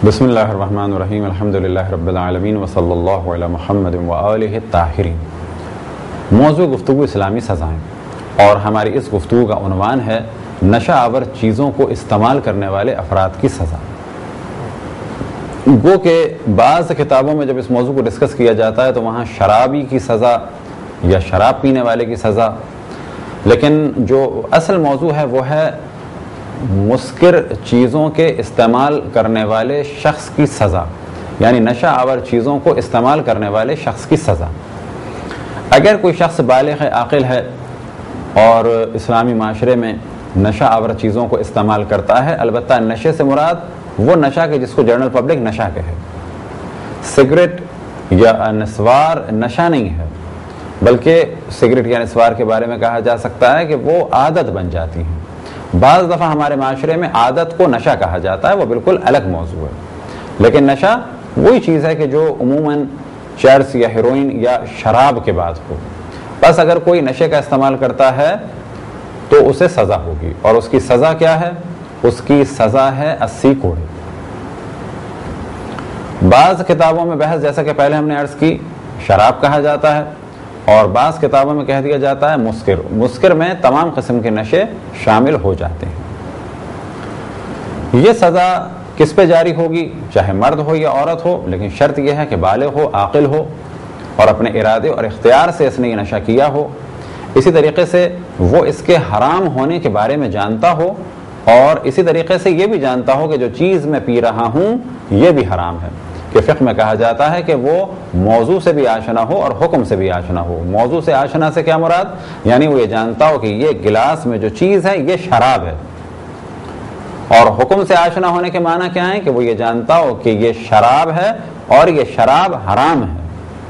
بسم اللہ الرحمن الرحیم الحمدللہ رب العالمین وصلی اللہ علی محمد وآلہ الطاہرین۔ موضوع گفتگو اسلامی سزائیں، اور ہماری اس گفتگو کا عنوان ہے نشہ آور چیزوں کو استعمال کرنے والے افراد کی سزا۔ گو کہ بعض کتابوں میں جب اس موضوع کو ڈسکس کیا جاتا ہے تو وہاں شرابی کی سزا یا شراب پینے والے کی سزا، لیکن جو اصل موضوع ہے وہ ہے مسکر چیزوں کے استعمال کرنے والے شخص کی سزا، یعنی نشہ آور چیزوں کو استعمال کرنے والے شخص کی سزا۔ اگر کوئی شخص بالغ عاقل ہے اور اسلامی معاشرے میں نشہ آور چیزوں کو استعمال کرتا ہے، البتہ نشے سے مراد وہ نشہ کہ جس کو جنرل پبلک نشہ کہے، سگریٹ یا نسوار نشہ نہیں ہے، بلکہ سگریٹ یا نسوار کے بارے میں کہا جا سکتا ہے کہ وہ عادت بن جاتی ہیں۔ بعض دفعہ ہمارے معاشرے میں عادت کو نشہ کہا جاتا ہے، وہ بالکل الگ موضوع ہے، لیکن نشہ وہی چیز ہے کہ جو عموماً چرس یا ہیروئن یا شراب کے بعد ہو۔ بس اگر کوئی نشے کا استعمال کرتا ہے تو اسے سزا ہوگی، اور اس کی سزا کیا ہے؟ اس کی سزا ہے 80 کوڑے۔ بعض کتابوں میں بحث، جیسا کہ پہلے ہم نے عرض کی، شراب کہا جاتا ہے، اور بعض کتابوں میں کہہ دیا جاتا ہے مسکر۔ مسکر میں تمام قسم کے نشے شامل ہو جاتے ہیں۔ یہ سزا کس پہ جاری ہوگی؟ چاہے مرد ہو یا عورت ہو، لیکن شرط یہ ہے کہ بالغ ہو، عاقل ہو، اور اپنے ارادے اور اختیار سے اس نے یہ نشہ کیا ہو۔ اسی طریقے سے وہ اس کے حرام ہونے کے بارے میں جانتا ہو، اور اسی طریقے سے یہ بھی جانتا ہو کہ جو چیز میں پی رہا ہوں یہ بھی حرام ہے، کہ فقہ میں کہا جاتا ہے کہ وہ موضوع سے بھی آشنا ہو اور حکم سے بھی آشنا ہو۔ موضوع سے آشنا سے کیا مراد؟ یعنی وہ یہ جانتا ہو کہ یہ گلاس میں جو چیز ہے یہ شراب ہے، اور حکم سے آشنا ہونے کے معنی کیا ہے؟ کہ وہ یہ جانتا ہو کہ یہ شراب ہے اور یہ شراب حرام ہے۔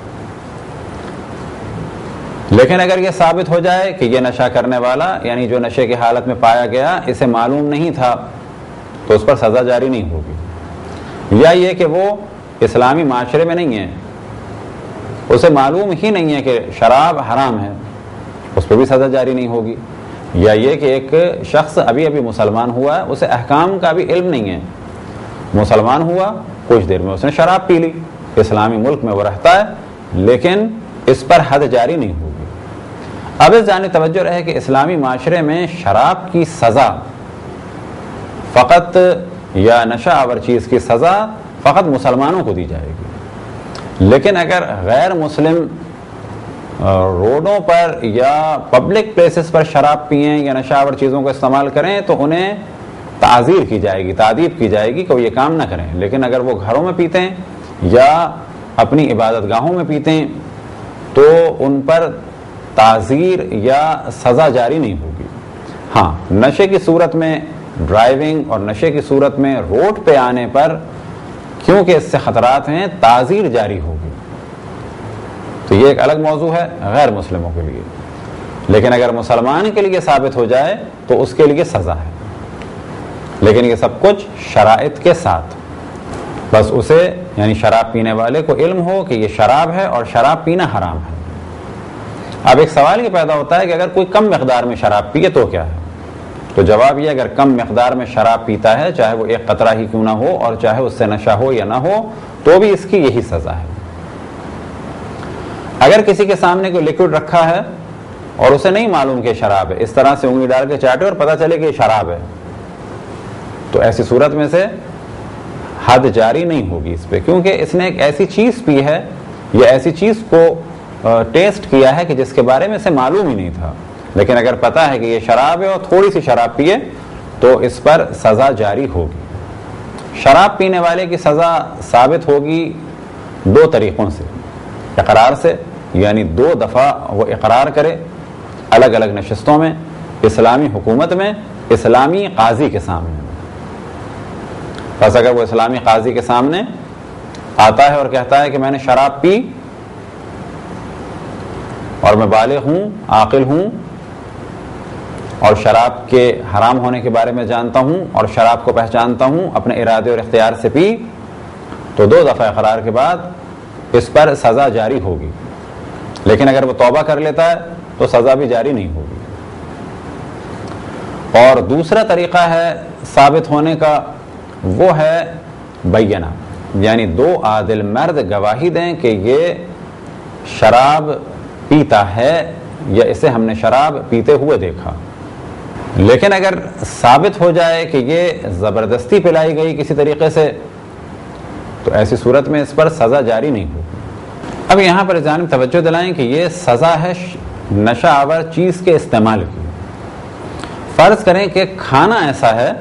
لیکن اگر یہ ثابت ہو جائے کہ یہ نشہ کرنے والا، یعنی جو نشے کی حالت میں پایا گیا، اسے معلوم نہیں تھا، تو اس پر سزا جاری نہیں ہوگی۔ یا یہ کہ وہ اسلامی معاشرے میں نہیں ہے، اسے معلوم ہی نہیں ہے کہ شراب حرام ہے، اس پہ بھی سزا جاری نہیں ہوگی۔ یا یہ کہ ایک شخص ابھی مسلمان ہوا ہے، اسے احکام کا بھی علم نہیں ہے، مسلمان ہوا، کچھ دیر میں اس نے شراب پی لی، اسلامی ملک میں وہ رہتا ہے، لیکن اس پر حد جاری نہیں ہوگی۔ اب اس جانب توجہ رہے کہ اسلامی معاشرے میں شراب کی سزا فقط، یا نشہ آور چیز کی سزا فقط مسلمانوں کو دی جائے گی، لیکن اگر غیر مسلم روڈوں پر یا پبلک پلیسز پر شراب پئیں یا نشہ آور چیزوں کو استعمال کریں تو انہیں تعزیر کی جائے گی، تادیب کی جائے گی کہ وہ یہ کام نہ کریں۔ لیکن اگر وہ گھروں میں پیتے ہیں یا اپنی عبادت گاہوں میں پیتے ہیں تو ان پر تعزیر یا سزا جاری نہیں ہوگی۔ ہاں، نشے کی صورت میں ڈرائیونگ اور نشے کی صورت میں روڈ پہ آنے پر، کیونکہ اس سے خطرات ہیں، تعزیر جاری ہوگی، تو یہ ایک الگ موضوع ہے غیر مسلموں کے لیے۔ لیکن اگر مسلمان کے لیے ثابت ہو جائے تو اس کے لیے سزا ہے، لیکن یہ سب کچھ شرائط کے ساتھ۔ بس اسے، یعنی شراب پینے والے کو علم ہو کہ یہ شراب ہے اور شراب پینا حرام ہے۔ اب ایک سوال یہ پیدا ہوتا ہے کہ اگر کوئی کم مقدار میں شراب پیے تو کیا ہے؟ تو جواب یہ، اگر کم مقدار میں شراب پیتا ہے، چاہے وہ ایک قطرہ ہی کیوں نہ ہو اور چاہے اس سے نشہ ہو یا نہ ہو، تو بھی اس کی یہی سزا ہے۔ اگر کسی کے سامنے کوئی لیکوڈ رکھا ہے اور اسے نہیں معلوم کہ شراب ہے، اس طرح سے انگلی ڈال کے چاٹے اور پتہ چلے کہ یہ شراب ہے، تو ایسی صورت میں سے حد جاری نہیں ہوگی اس پہ، کیونکہ اس نے ایک ایسی چیز پی ہے یا ایسی چیز کو ٹیسٹ کیا ہے کہ جس کے بارے میں اسے معلوم ہی نہیں تھا۔ لیکن اگر پتہ ہے کہ یہ شراب ہے اور تھوڑی سی شراب پیے تو اس پر سزا جاری ہوگی۔ شراب پینے والے کی سزا ثابت ہوگی دو طریقوں سے، اقرار سے، یعنی 2 دفعہ وہ اقرار کرے الگ الگ نشستوں میں، اسلامی حکومت میں، اسلامی قاضی کے سامنے۔ بس اگر وہ اسلامی قاضی کے سامنے آتا ہے اور کہتا ہے کہ میں نے شراب پی اور میں بالغ ہوں، عاقل ہوں، اور شراب کے حرام ہونے کے بارے میں جانتا ہوں اور شراب کو پہچانتا ہوں، اپنے ارادے اور اختیار سے پی، تو 2 دفعہ اقرار کے بعد اس پر سزا جاری ہوگی۔ لیکن اگر وہ توبہ کر لیتا ہے تو سزا بھی جاری نہیں ہوگی۔ اور دوسرا طریقہ ہے ثابت ہونے کا، وہ ہے بینہ، یعنی 2 عادل مرد گواہی دیں کہ یہ شراب پیتا ہے یا اسے ہم نے شراب پیتے ہوئے دیکھا۔ لیکن اگر ثابت ہو جائے کہ یہ زبردستی پلائی گئی کسی طریقے سے، تو ایسی صورت میں اس پر سزا جاری نہیں ہوگی۔ اب یہاں پر جانب توجہ دلائیں کہ یہ سزا ہے نشہ آور چیز کے استعمال کی۔ فرض کریں کہ کھانا ایسا ہے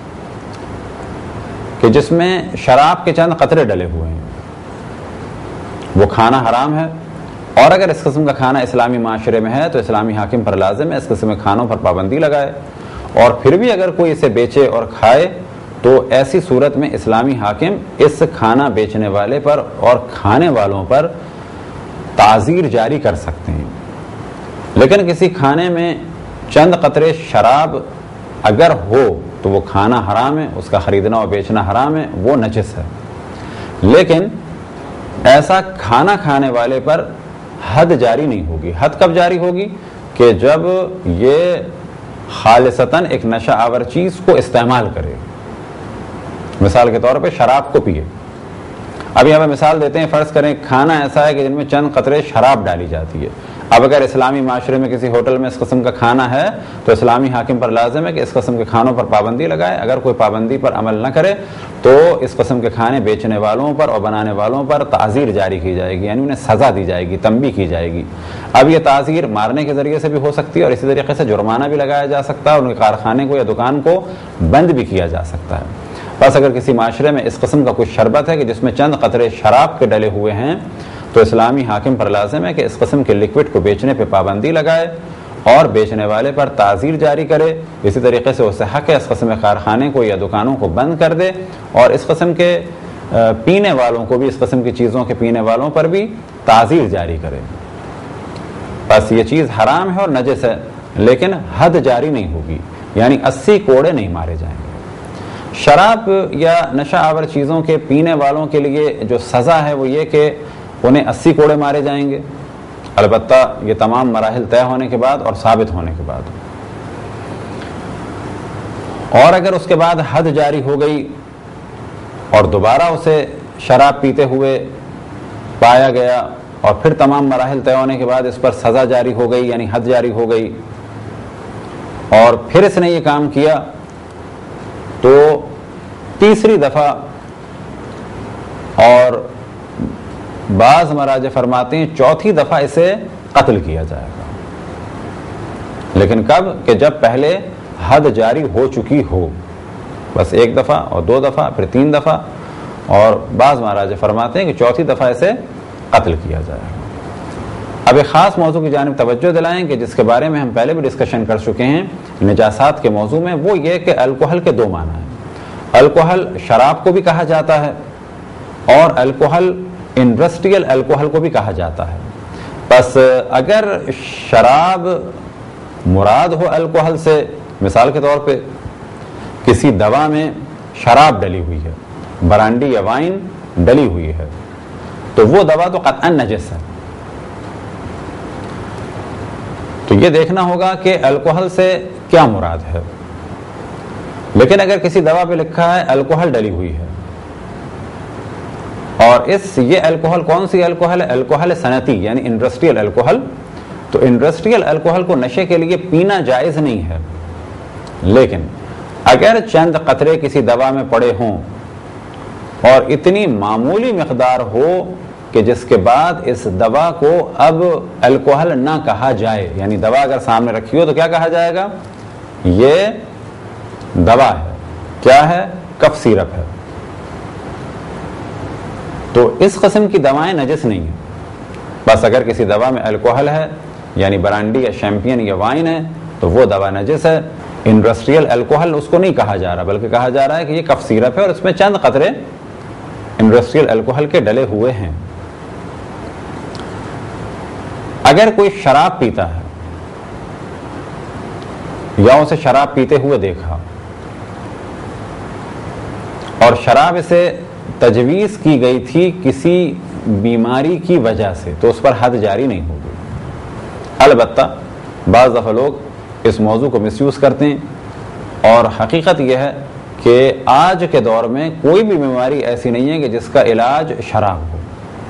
کہ جس میں شراب کے چند قطرے ڈلے ہوئے ہیں، وہ کھانا حرام ہے، اور اگر اس قسم کا کھانا اسلامی معاشرے میں ہے تو اسلامی حاکم پر لازم ہے اس قسم کے کھانوں پر پابندی لگائے، اور پھر بھی اگر کوئی اسے بیچے اور کھائے تو ایسی صورت میں اسلامی حاکم اس کھانا بیچنے والے پر اور کھانے والوں پر تعزیر جاری کر سکتے ہیں۔ لیکن کسی کھانے میں چند قطرے شراب اگر ہو تو وہ کھانا حرام ہے، اس کا خریدنا اور بیچنا حرام ہے، وہ نجس ہے۔ لیکن ایسا کھانا کھانے والے پر حد جاری نہیں ہوگی۔ حد کب جاری ہوگی؟ کہ جب یہ خالصتاً ایک نشہ آور چیز کو استعمال کرے، مثال کے طور پہ شراب کو پیے۔ اب یہاں پہ مثال دیتے ہیں، فرض کریں کھانا ایسا ہے کہ جن میں چند قطرے شراب ڈالی جاتی ہے۔ اب اگر اسلامی معاشرے میں کسی ہوٹل میں اس قسم کا کھانا ہے تو اسلامی حاکم پر لازم ہے کہ اس قسم کے کھانوں پر پابندی لگائے۔ اگر کوئی پابندی پر عمل نہ کرے تو اس قسم کے کھانے بیچنے والوں پر اور بنانے والوں پر تعزیر جاری کی جائے گی، یعنی انہیں سزا دی جائے گی، تنبیہ کی جائے گی۔ اب یہ تعزیر مارنے کے ذریعے سے بھی ہو سکتی ہے، اور اسی طریقے سے جرمانہ بھی لگایا جا سکتا ہے، اور ان کے کارخانے کو یا دکان کو بند بھی کیا جا سکتا ہے۔ بس اگر کسی معاشرے میں اس قسم کا کچھ شربت ہے کہ جس میں چند قطرے شراب کے ڈلے ہوئے ہیں تو اسلامی حاکم پر لازم ہے کہ اس قسم کے لکوڈ کو بیچنے پہ پابندی لگائے اور بیچنے والے پر تعزیر جاری کرے۔ اسی طریقے سے اسے حق ہے اس قسم کے کارخانے کو یا دکانوں کو بند کر دے، اور اس قسم کے پینے والوں کو بھی، اس قسم کی چیزوں کے پینے والوں پر بھی تعزیر جاری کرے۔ بس یہ چیز حرام ہے اور نجس ہے، لیکن حد جاری نہیں ہوگی، یعنی 80 کوڑے نہیں مارے جائیں گے۔ شراب یا نشہ آور چیزوں کے پینے والوں کے لیے جو سزا ہے وہ یہ کہ انہیں 80 کوڑے مارے جائیں گے، البتہ یہ تمام مراحل طے ہونے کے بعد اور ثابت ہونے کے بعد۔ اور اگر اس کے بعد حد جاری ہو گئی اور دوبارہ اسے شراب پیتے ہوئے پایا گیا اور پھر تمام مراحل طے ہونے کے بعد اس پر سزا جاری ہو گئی، یعنی حد جاری ہو گئی، اور پھر اس نے یہ کام کیا، تو تیسری دفعہ، اور بعض مراجع فرماتے ہیں چوتھی دفعہ اسے قتل کیا جائے گا۔ لیکن کب؟ کہ جب پہلے حد جاری ہو چکی ہو، بس 1 دفعہ اور 2 دفعہ پھر 3 دفعہ، اور بعض مراجع فرماتے ہیں کہ چوتھی دفعہ اسے قتل کیا جائے گا۔ اب ایک خاص موضوع کی جانب توجہ دلائیں کہ جس کے بارے میں ہم پہلے بھی ڈسکشن کر چکے ہیں نجاسات کے موضوع میں، وہ یہ کہ الکحل کے 2 معنی ہیں۔ الکحل شراب کو بھی کہا جاتا ہے، اور الکحل انڈسٹریل الکحل کو بھی کہا جاتا ہے۔ بس اگر شراب مراد ہو الکحل سے، مثال کے طور پہ کسی دوا میں شراب ڈلی ہوئی ہے، برانڈی یا وائن ڈلی ہوئی ہے، تو وہ دوا تو قطعاً نجس ہے۔ تو یہ دیکھنا ہوگا کہ الکحل سے کیا مراد ہے۔ لیکن اگر کسی دوا پہ لکھا ہے الکحل ڈلی ہوئی ہے، اور یہ الکحل کون سی الکحل ہے؟ الکحل صنعتی، یعنی انڈسٹریل الکحل، تو انڈسٹریل الکحل کو نشے کے لیے پینا جائز نہیں ہے۔ لیکن اگر چند قطرے کسی دوا میں پڑے ہوں اور اتنی معمولی مقدار ہو کہ جس کے بعد اس دوا کو اب الکحل نہ کہا جائے، یعنی دوا اگر سامنے رکھی ہو تو کیا کہا جائے گا؟ یہ دوا ہے، کیا ہے؟ کف سیرپ ہے۔ تو اس قسم کی دوائیں نجس نہیں ہیں۔ بس اگر کسی دوا میں الکحل ہے، یعنی برانڈی یا شیمپین یا وائن ہے، تو وہ دوا نجس ہے۔ انڈسٹریل الکحل اس کو نہیں کہا جا رہا، بلکہ کہا جا رہا ہے کہ یہ کف سیرپ ہے اور اس میں چند قطرے انڈسٹریل الکحل کے ڈلے ہوئے ہیں۔ اگر کوئی شراب پیتا ہے یا اسے شراب پیتے ہوئے دیکھا اور شراب اسے تجویز کی گئی تھی کسی بیماری کی وجہ سے، تو اس پر حد جاری نہیں ہوگی۔ البتہ بعض دفعہ لوگ اس موضوع کو مس یوز کرتے ہیں، اور حقیقت یہ ہے کہ آج کے دور میں کوئی بھی بیماری ایسی نہیں ہے کہ جس کا علاج شراب ہو.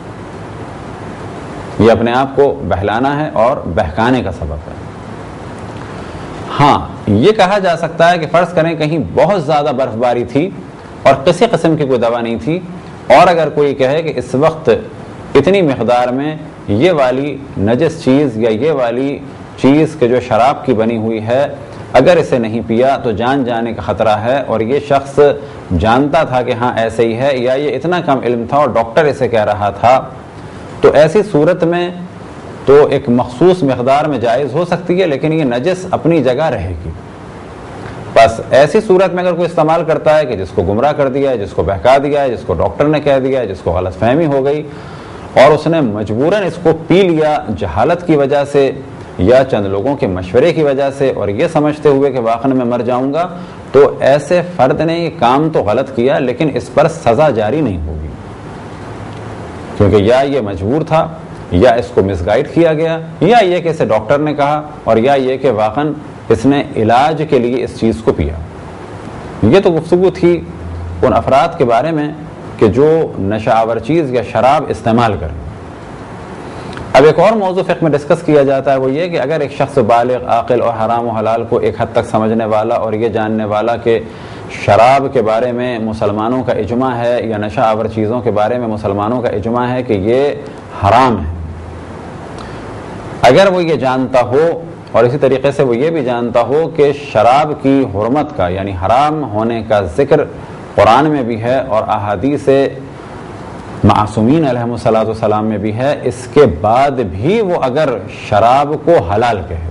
یہ اپنے آپ کو بہلانا ہے اور بہکانے کا سبب ہے. ہاں یہ کہا جا سکتا ہے کہ فرض کریں کہیں بہت زیادہ برف باری تھی اور کسی قسم کی کوئی دوا نہیں تھی, اور اگر کوئی کہے کہ اس وقت اتنی مقدار میں یہ والی نجس چیز یا یہ والی چیز کہ جو شراب کی بنی ہوئی ہے اگر اسے نہیں پیا تو جان جانے کا خطرہ ہے, اور یہ شخص جانتا تھا کہ ہاں ایسے ہی ہے, یا یہ اتنا کم علم تھا اور ڈاکٹر اسے کہہ رہا تھا, تو ایسی صورت میں تو ایک مخصوص مقدار میں جائز ہو سکتی ہے, لیکن یہ نجس اپنی جگہ رہے گی. بس ایسی صورت میں اگر کوئی استعمال کرتا ہے کہ جس کو گمراہ کر دیا ہے, جس کو بہکا دیا ہے, جس کو ڈاکٹر نے کہہ دیا ہے, جس کو غلط فہمی ہو گئی اور اس نے مجبوراً اس کو پی لیا جہالت کی وجہ سے یا چند لوگوں کے مشورے کی وجہ سے, اور یہ سمجھتے ہوئے کہ واقعاً میں مر جاؤں گا, تو ایسے فرد نے یہ کام تو غلط کیا لیکن اس پر سزا جاری نہیں ہوگی, کیونکہ یا یہ مجبور تھا یا اس کو مس گائیڈ کیا گیا, یا یہ کہ اسے ڈاکٹر نے کہا, اور یا یہ کہ واقعاً اس نے علاج کے لیے اس چیز کو پیا. یہ تو گفتگو تھی ان افراد کے بارے میں کہ جو نشہ آور چیز یا شراب استعمال کریں. اب ایک اور موضوع فقہ میں ڈسکس کیا جاتا ہے, وہ یہ کہ اگر ایک شخص بالغ عاقل اور حرام و حلال کو ایک حد تک سمجھنے والا اور یہ جاننے والا کہ شراب کے بارے میں مسلمانوں کا اجماع ہے یا نشہ آور چیزوں کے بارے میں مسلمانوں کا اجماع ہے کہ یہ حرام ہے, اگر وہ یہ جانتا ہو اور اسی طریقے سے وہ یہ بھی جانتا ہو کہ شراب کی حرمت کا یعنی حرام ہونے کا ذکر قرآن میں بھی ہے اور احادیث معصومین علیہم السلام میں بھی ہے, اس کے بعد بھی وہ اگر شراب کو حلال کہے,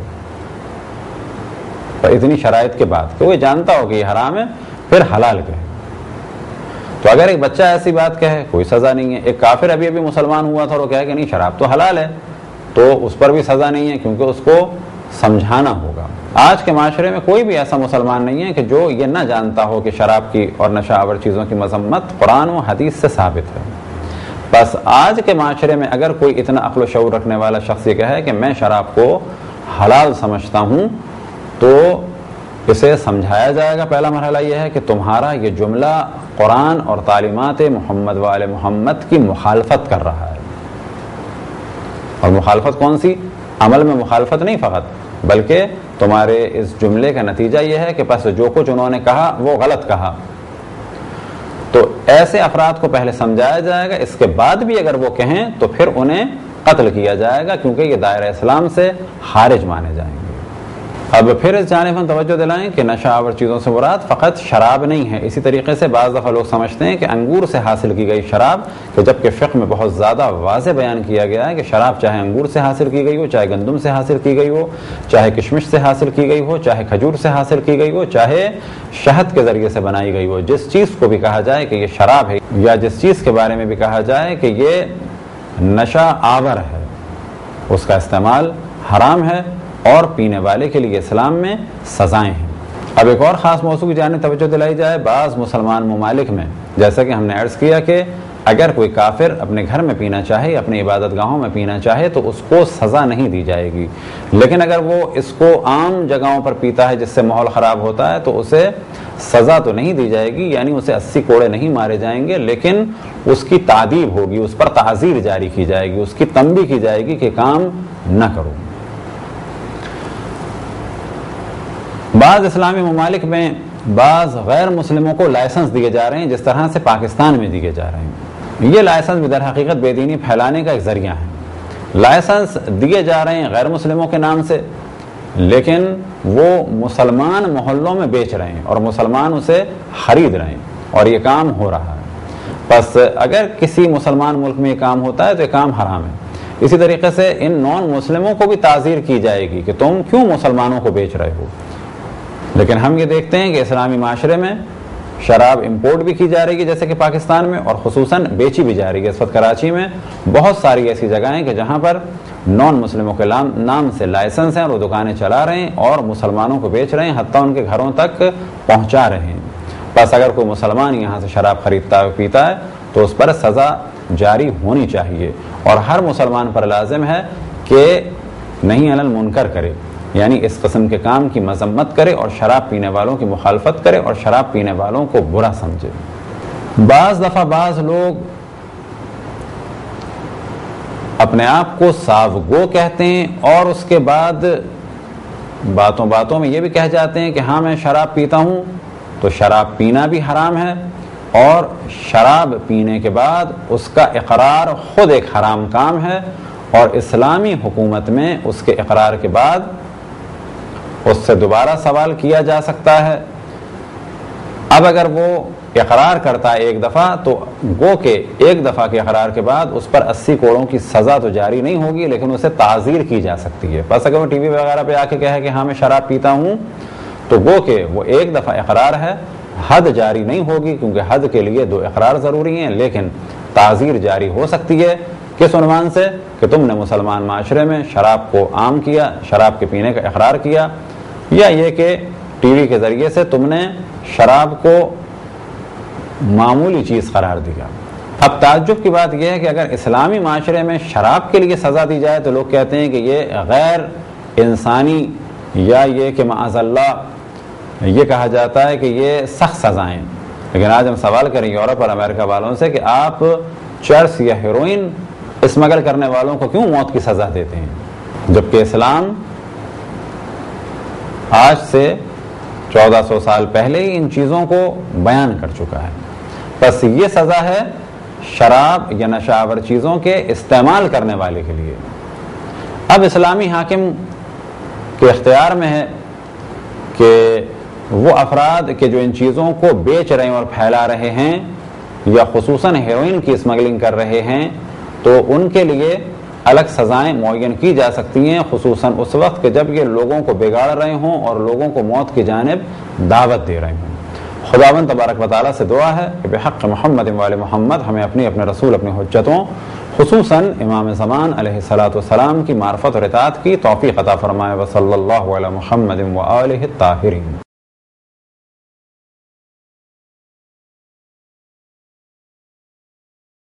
تو اتنی شرائط کے بعد کہ وہ جانتا ہو کہ یہ حرام ہے پھر حلال کہے, تو اگر ایک بچہ ایسی بات کہے کوئی سزا نہیں ہے. ایک کافر ابھی مسلمان ہوا تھا اور وہ کہے کہ نہیں شراب تو حلال ہے, تو اس پر بھی سزا نہیں ہے, کیونکہ اس کو سمجھانا ہوگا. آج کے معاشرے میں کوئی بھی ایسا مسلمان نہیں ہے کہ جو یہ نہ جانتا ہو کہ شراب کی اور نشہ آور چیزوں کی مذمت قرآن و حدیث سے ثابت ہے. بس آج کے معاشرے میں اگر کوئی اتنا عقل و شعور رکھنے والا شخص یہ کہے کہ میں شراب کو حلال سمجھتا ہوں, تو اسے سمجھایا جائے گا. پہلا مرحلہ یہ ہے کہ تمہارا یہ جملہ قرآن اور تعلیمات محمد و آل محمد کی مخالفت کر رہا ہے. اور مخالفت کون سی؟ عمل میں مخالفت نہیں فقط, بلکہ تمہارے اس جملے کا نتیجہ یہ ہے کہ بس جو کچھ انہوں نے کہا وہ غلط کہا. تو ایسے افراد کو پہلے سمجھایا جائے گا, اس کے بعد بھی اگر وہ کہیں تو پھر انہیں قتل کیا جائے گا, کیونکہ یہ دائرہ اسلام سے خارج مانے جائیں گے. اب پھر اس جانب ہم توجہ دلائیں کہ نشہ آور چیزوں سے مراد فقط شراب نہیں ہے. اسی طریقے سے بعض دفعہ لوگ سمجھتے ہیں کہ انگور سے حاصل کی گئی شراب, کہ جبکہ فقہ میں بہت زیادہ واضح بیان کیا گیا ہے کہ شراب چاہے انگور سے حاصل کی گئی ہو, چاہے گندم سے حاصل کی گئی ہو, چاہے کشمش سے حاصل کی گئی ہو, چاہے کھجور سے حاصل کی گئی ہو, چاہے شہد کے ذریعے سے بنائی گئی ہو, جس چیز کو بھی کہا جائے کہ یہ شراب ہے, یا جس چیز کے بارے میں بھی کہا جائے کہ یہ نشہ آور ہے, اس کا استعمال حرام ہے اور پینے والے کے لیے اسلام میں سزائیں ہیں. اب ایک اور خاص موضوع کی جانب توجہ دلائی جائے. بعض مسلمان ممالک میں جیسا کہ ہم نے عرض کیا کہ اگر کوئی کافر اپنے گھر میں پینا چاہے, اپنی عبادت گاہوں میں پینا چاہے, تو اس کو سزا نہیں دی جائے گی. لیکن اگر وہ اس کو عام جگہوں پر پیتا ہے جس سے ماحول خراب ہوتا ہے, تو اسے سزا تو نہیں دی جائے گی, یعنی اسے 80 کوڑے نہیں مارے جائیں گے, لیکن اس کی تعذیب ہوگی, اس پر تعزیر جاری کی جائے گی, اس کی تنبیہ کی جائے گی کہ کام نہ کرو. بعض اسلامی ممالک میں بعض غیر مسلموں کو لائسنس دیے جا رہے ہیں, جس طرح سے پاکستان میں دیے جا رہے ہیں. یہ لائسنس بھی در حقیقت بے دینی پھیلانے کا ایک ذریعہ ہے. لائسنس دیے جا رہے ہیں غیر مسلموں کے نام سے, لیکن وہ مسلمان محلوں میں بیچ رہے ہیں اور مسلمان اسے خرید رہے ہیں, اور یہ کام ہو رہا ہے. بس اگر کسی مسلمان ملک میں یہ کام ہوتا ہے تو یہ کام حرام ہے. اسی طریقے سے ان نان مسلموں کو بھی تعزیر کی جائے گی کہ تم کیوں مسلمانوں کو بیچ رہے ہو. لیکن ہم یہ دیکھتے ہیں کہ اسلامی معاشرے میں شراب امپورٹ بھی کی جا رہی ہے جیسے کہ پاکستان میں, اور خصوصاً بیچی بھی جا رہی ہے. اس وقت کراچی میں بہت ساری ایسی جگہیں ہیں کہ جہاں پر نان مسلموں کے نام سے لائسنس ہیں اور وہ دکانیں چلا رہے ہیں اور مسلمانوں کو بیچ رہے ہیں, حتیٰ ان کے گھروں تک پہنچا رہے ہیں. بس اگر کوئی مسلمان یہاں سے شراب خریدتا ہے پیتا ہے تو اس پر سزا جاری ہونی چاہیے, اور ہر مسلمان پر لازم ہے کہ نہیں علی المنکر کرے, یعنی اس قسم کے کام کی مذمت کرے اور شراب پینے والوں کی مخالفت کرے اور شراب پینے والوں کو برا سمجھے۔ بعض دفعہ بعض لوگ اپنے آپ کو صاف گو کہتے ہیں اور اس کے بعد باتوں باتوں میں یہ بھی کہہ جاتے ہیں کہ ہاں میں شراب پیتا ہوں، تو شراب پینا بھی حرام ہے، اور شراب پینے کے بعد اس کا اقرار خود ایک حرام کام ہے، اور اسلامی حکومت میں اس کے اقرار کے بعد اس سے دوبارہ سوال کیا جا سکتا ہے۔ اب اگر وہ اقرار کرتا ہے ایک دفعہ تو گو کہ ایک دفعہ کے اقرار کے بعد اس پر 80 کوڑوں کی سزا تو جاری نہیں ہوگی، لیکن اسے تعزیر کی جا سکتی ہے۔ بس اگر وہ ٹی وی وغیرہ پہ آ کے کہے کہ ہاں میں شراب پیتا ہوں، تو گو کہ وہ ایک دفعہ اقرار ہے، حد جاری نہیں ہوگی، کیونکہ حد کے لیے 2 اقرار ضروری ہیں، لیکن تعزیر جاری ہو سکتی ہے۔ کس عنوان سے؟ کہ تم نے مسلمان معاشرے میں شراب کو عام کیا، شراب کے پینے کا اقرار کیا، یا یہ کہ ٹی وی کے ذریعے سے تم نے شراب کو معمولی چیز قرار دیا۔ اب تعجب کی بات یہ ہے کہ اگر اسلامی معاشرے میں شراب کے لیے سزا دی جائے تو لوگ کہتے ہیں کہ یہ غیر انسانی، یا یہ کہ معاذ اللہ یہ کہا جاتا ہے کہ یہ سخت سزائیں۔ لیکن آج ہم سوال کریں یورپ اور امریکہ والوں سے کہ آپ چرس یا ہیروئن اسمگل کرنے والوں کو کیوں موت کی سزا دیتے ہیں، جبکہ اسلام آج سے 1400 سال پہلے ہی ان چیزوں کو بیان کر چکا ہے۔ بس یہ سزا ہے شراب یا نشہ آور چیزوں کے استعمال کرنے والے کے لیے۔ اب اسلامی حاکم کے اختیار میں ہے کہ وہ افراد کہ جو ان چیزوں کو بیچ رہے ہیں اور پھیلا رہے ہیں، یا خصوصاً ہیروئن کی اسمگلنگ کر رہے ہیں، تو ان کے لیے الگ سزائیں معین کی جا سکتی ہیں، خصوصاً اس وقت کہ جب یہ لوگوں کو بگاڑ رہے ہوں اور لوگوں کو موت کی جانب دعوت دے رہے ہوں۔ خداوند تبارک و تعالیٰ سے دعا ہے کہ بحق محمد و آل محمد ہمیں اپنے رسول اپنی حجتوں، خصوصاً امام زمان علیہ الصلاۃ والسلام کی معرفت اور اطاعت کی توفیق عطا فرمائے۔ وصلی اللہ علی محمد و آلہ الطاہرین۔